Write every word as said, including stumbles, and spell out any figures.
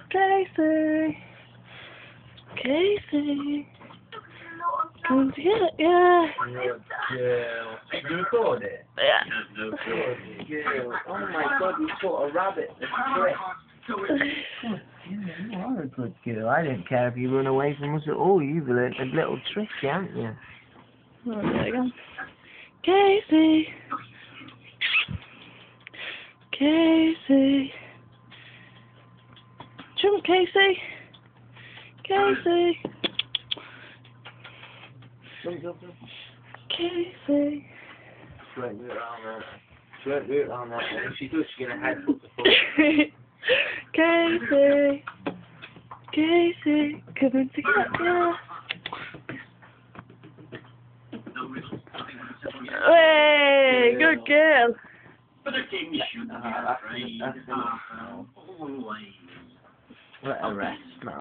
Casey, Casey, come to get ya. Yeah. You record it? Yeah. Yeah. Oh my God, you caught a rabbit. You are a good girl. I didn't care if you run away from us at all. You've learnt a little trick, haven't you? Oh, there we go. Casey, Casey, jump, Casey, Casey, Jump, jump, jump. Casey. She won't do it on that. She won't do it on that. If she does, she's going to headbutt the foot. Casey, Casey, coming to get ya. Hey, good girl. But the king shouldn't be Uh, that's- afraid. that's- Ah, always. Let her rest now.